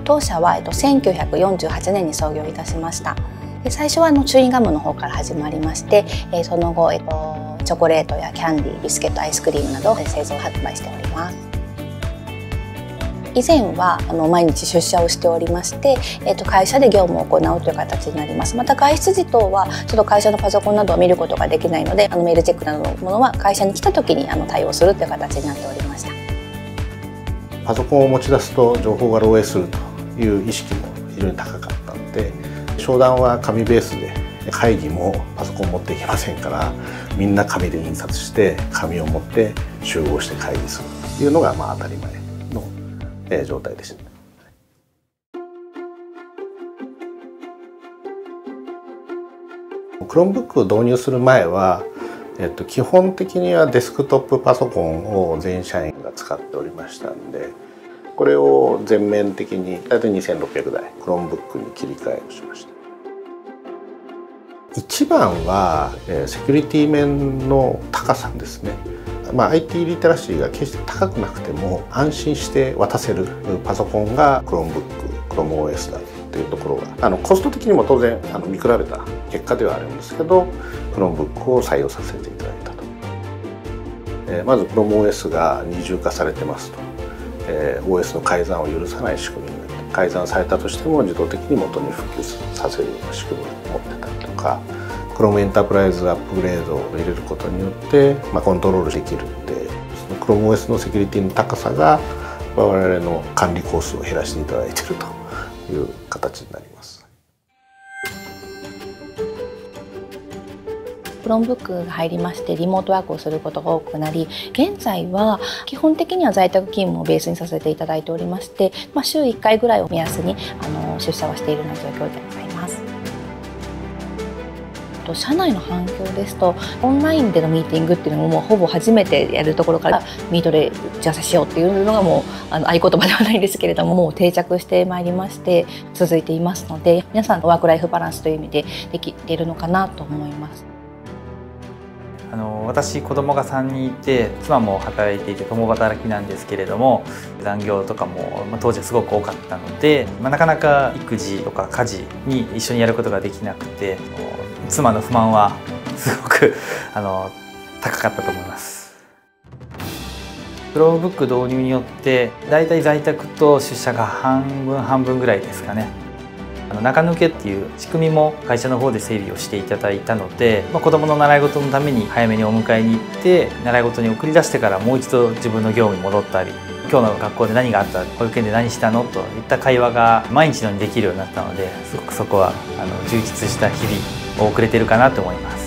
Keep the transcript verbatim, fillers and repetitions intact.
当社は、えっと、せんきゅうひゃくよんじゅうはちねんに創業いたしました。で最初はあのチューインガムの方から始まりまして、えー、その後、えっと、チョコレートやキャンディー、ビスケット、アイスクリームなどを製造発売しております。以前はあの毎日出社をしておりまして、えー、と会社で業務を行うという形になります。また外出時等はちょっと会社のパソコンなどを見ることができないので、あのメールチェックなどのものは会社に来た時にあの対応するという形になっておりました。 パソコンを持ち出すと情報が漏洩するという意識も非常に高かったので、商談は紙ベースで、会議もパソコン持っていけませんから、みんな紙で印刷して紙を持って集合して会議するというのがまあ当たり前の状態でした。Chromebook を導入する前は、えっと、基本的にはデスクトップパソコンを全社員が使っておりましたんで、これを全面的に大体にせんろっぴゃくだい Chromebook に切り替えをしました。一番はセキュリティ面の高さですね。まあ、アイティー リテラシーが決して高くなくても安心して渡せるパソコンが Chromebook、ChromeOS だっていうところが、あのコスト的にも当然あの見比べた結果ではあるんですけど、Chromebook を採用させていただいたと。えー、まず ChromeOS が二重化されてますと、えー、オーエス の改ざんを許さない仕組みになって、改ざんされたとしても自動的に元に復旧させるような仕組みを持ってたりとか、Chrome エンタープライズアップグレードを入れることによって、まあ、コントロールできるんで、その ChromeOS のセキュリティの高さが我々の管理コストを減らしていただいているという形になります。 Chromebook が入りましてリモートワークをすることが多くなり、現在は基本的には在宅勤務をベースにさせていただいておりまして、まあ、週いっかいぐらいを目安にあの出社はしているような状況でございます。社内の反響ですと、オンラインでのミーティングっていうのももうほぼ初めてやるところからミートで打ち合わせしようっていうのがもうあの合言葉ではないんですけれども、もう定着してまいりまして続いていますので、皆さんのワークライフバランスという意味でできているのかなと思います。 あの私子供がさんにんいて、妻も働いていて共働きなんですけれども、残業とかも、まあ、当時はすごく多かったので、まあ、なかなか育児とか家事に一緒にやることができなくて、妻の不満はすごくあの高かったと思います。Chromebook 導入によってだいたい在宅と出社が半分半分ぐらいですかね。あの中抜けっていう仕組みも会社の方で整備をしていただいたので、まあ、子どもの習い事のために早めにお迎えに行って習い事に送り出してからもう一度自分の業務に戻ったり、今日の学校で何があった、保育園で何したのといった会話が毎日のようにできるようになったので、すごくそこはあの充実した日々を送れてるかなと思います。